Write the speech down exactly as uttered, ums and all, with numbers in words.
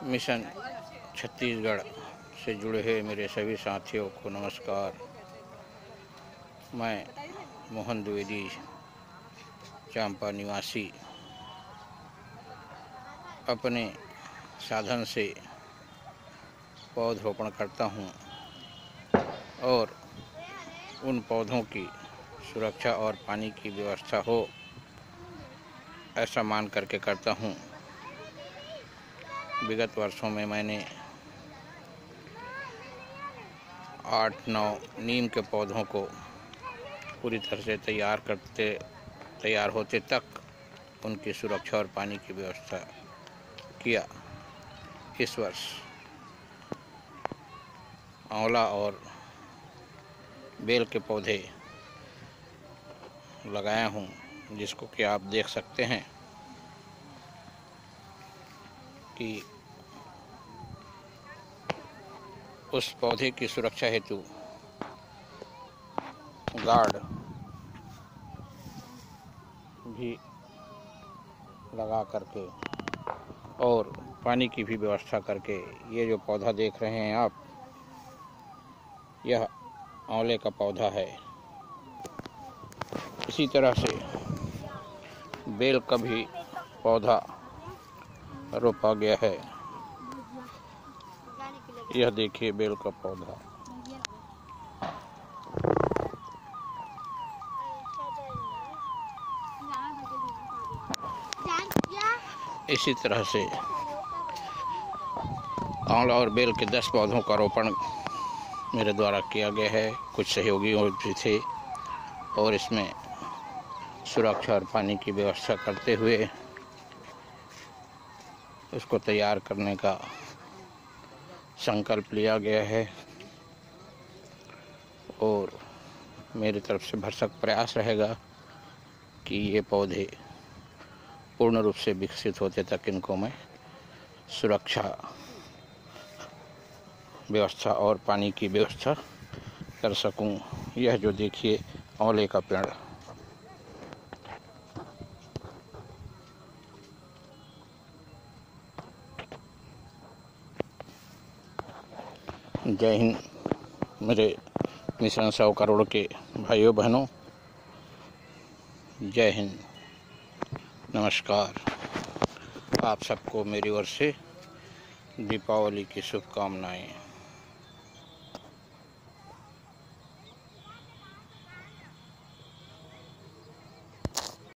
Mission Chhattisgarh से जुड़े हुए मेरे सभी साथियों को नमस्कार। मैं मोहन द्विवेदी, चांपा निवासी, अपने साधन से पौधरोपण करता हूँ और उन पौधों की सुरक्षा और पानी की व्यवस्था हो ऐसा मान करके करता हूँ। विगत वर्षों में मैंने आठ नौ नीम के पौधों को पूरी तरह से तैयार करते तैयार होते तक उनकी सुरक्षा और पानी की व्यवस्था किया। इस वर्ष आंवला और बेल के पौधे लगाया हूँ, जिसको कि आप देख सकते हैं कि उस पौधे की सुरक्षा हेतु गार्ड भी लगा करके और पानी की भी व्यवस्था करके, ये जो पौधा देख रहे हैं आप, यह आंवले का पौधा है। इसी तरह से बेल का भी पौधा रोपा गया है। यह देखिए बेल का पौधा। इसी तरह से आंवला और बेल के दस पौधों का रोपण मेरे द्वारा किया गया है। कुछ सहयोगियों भी थे और इसमें सुरक्षा और पानी की व्यवस्था करते हुए उसको तैयार करने का संकल्प लिया गया है और मेरी तरफ से भरसक प्रयास रहेगा कि ये पौधे पूर्ण रूप से विकसित होते तक इनको मैं सुरक्षा व्यवस्था और पानी की व्यवस्था कर सकूं। यह जो देखिए आंवले का पेड़, जय हिंद मेरे मिशन सौ करोड़ के भाइयों बहनों, जय हिंद, नमस्कार। आप सबको मेरी ओर से दीपावली की शुभकामनाएं।